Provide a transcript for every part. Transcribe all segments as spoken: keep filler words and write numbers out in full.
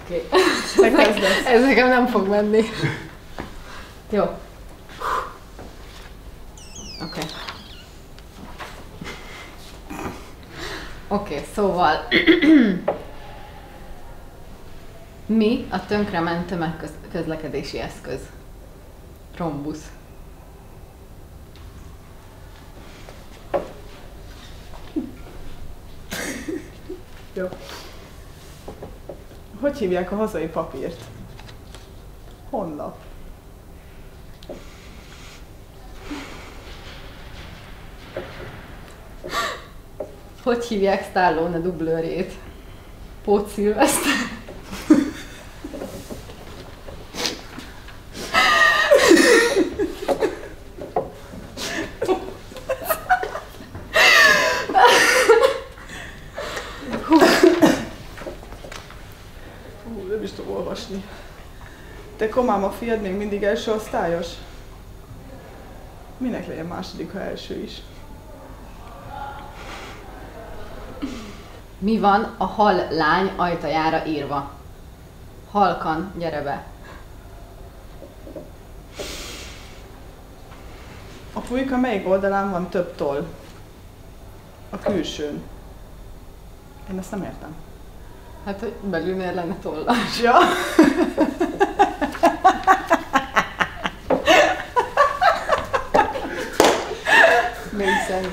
Oké. Okay. Ez nekem nem fog menni. Jó. Oké. Okay. Oké, okay, szóval mi a tönkrement tömegközlekedési eszköz? Trombusz. Jó. Hogy hívják a hazai papírt? Honlap. Hogy hívják Stallone dublőrjét? Pót Szilveszter. Hú, nem is tudom olvasni. Te komám, a fiad még mindig első osztályos? Minek legyen második, ha első is? Mi van a hal lány ajtajára írva? Halkan, gyere be! A pulyka melyik oldalán van több toll? A külsőn. Én ezt nem értem. Hát, hogy belül miért lenne tollas? Ja. Még szerint.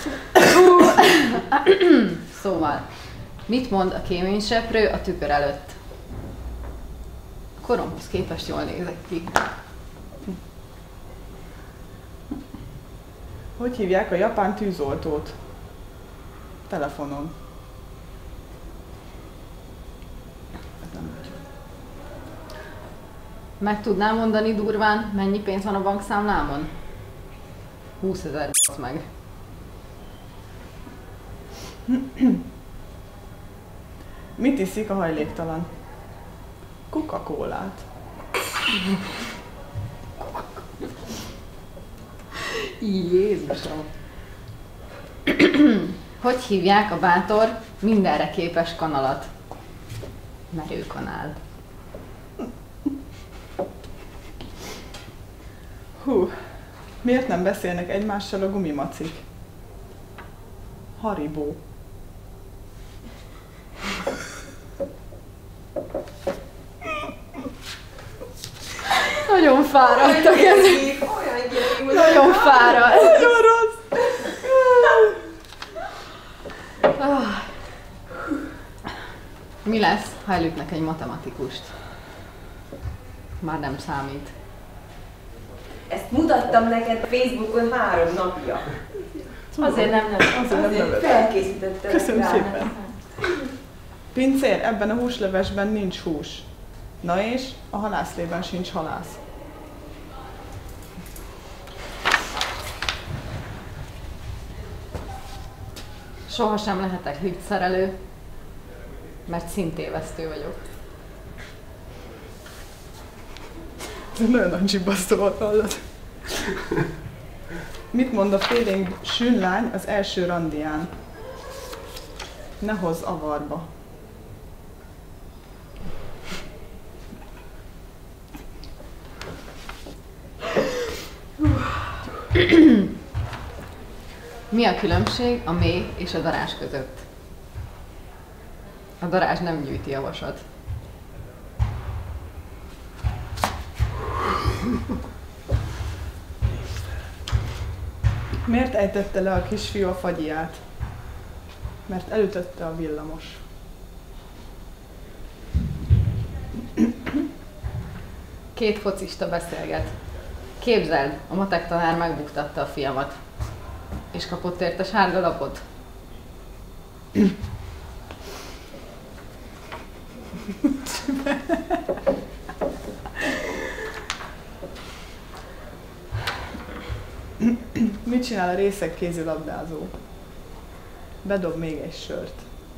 Szóval, mit mond a kéményseprő a tükör előtt? A koromhoz képest jól nézek ki. Hogy hívják a japán tűzoltót? Telefonon. Ez nem megy. Meg tudnál mondani durván, mennyi pénz van a bankszámlámon? húszezer basz meg. Mit iszik a hajléktalan? Coca-Colát. Jézusom! Hogy hívják a bátor, mindenre képes kanalat? Merőkanál. Hú, miért nem beszélnek egymással a gumimacik? Haribo. Nagyon fáradtak ezek. Nagyon fáradt. Nagyon rossz. Mi lesz, ha elütnek egy matematikust? Már nem számít. Ezt mutattam neked Facebookon három napja. Azért nem, nem. Azért nem nevettem. Felkészítettem. Köszönöm szépen. Pincér, ebben a húslevesben nincs hús. Na és a halászlében sincs halász. Sohasem lehetek liftszerelő, mert szintévesztő vagyok. Ez nagyon nagy zsibbasztó volt, hallod? Mit mond a félénk sünlány az első randián? Ne hozz avarba. Mi a különbség a méh és a darázs között? A darázs nem gyűjti a vasat. Miért ejtette le a kisfiú a fagyját? Mert elütötte a villamos. Két focista beszélget. Képzeld, a matek tanár megbuktatta a fiamat. És kapott érte sárga lapot? Mit csinál a részeg kézilabdázó? Bedob még egy sört.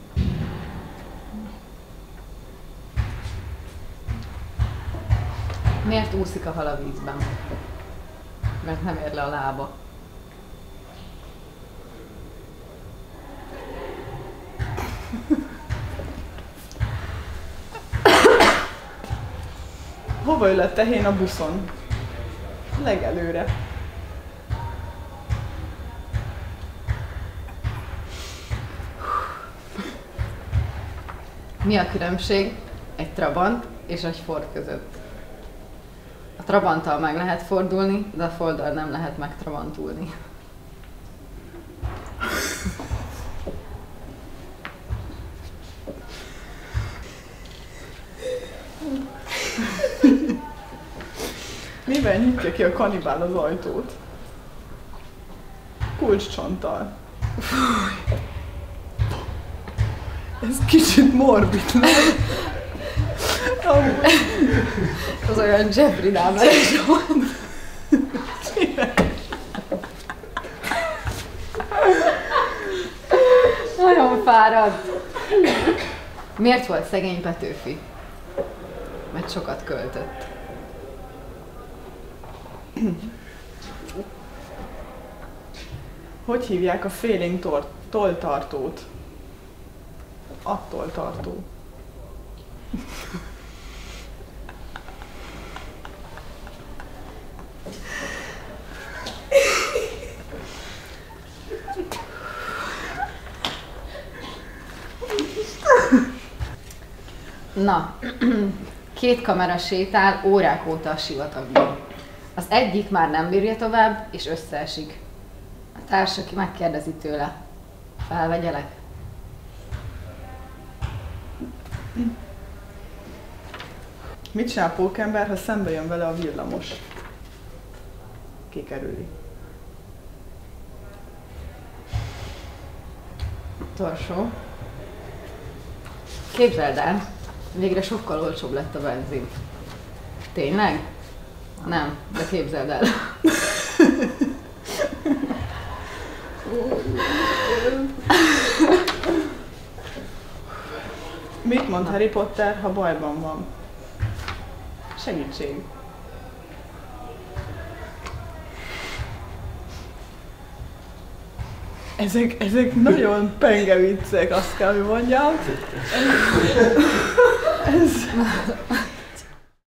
Miért úszik a hal a vízben? Mert nem ér le a lába. Hova ül a tehén a buszon? Legelőre. Mi a különbség egy Trabant és egy Ford között? A Trabanttal meg lehet fordulni, de a Forddal nem lehet megtrabantulni. Mivel nyitja ki a kanibál az ajtót? Kulcscsonttal. Ez kicsit morbid, nem? Amúgy. Az olyan Jeffrey Dahmer is volt. Nagyon fáradt. Miért volt szegény Petőfi? Mert sokat költött. Hogy hívják a félénk tor- tolltartót? Attól tartó. Na, két kamera sétál órák óta a sivatagban. Az egyik már nem bírja tovább, és összeesik. A társ, aki megkérdezi tőle, felvegyelek? Mit csinál pókember, ha szembe jön vele a villamos? Kikerüli. Torsó. Képzeld el, végre sokkal olcsóbb lett a benzin. Tényleg? Nem, de képzeld el. Mit mond Harry Potter, ha bajban van? Segítség. Ezek, ezek nagyon penge viccek, azt kell, hogy mondjam. Ez...